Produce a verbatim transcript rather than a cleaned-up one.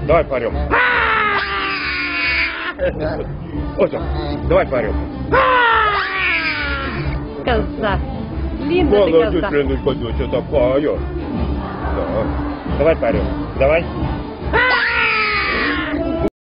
давай поорем. Ося, давай поорем. Коза. Линда ты Молодец, коза. Леночка, доча такая. Да. Давай поорем. Давай.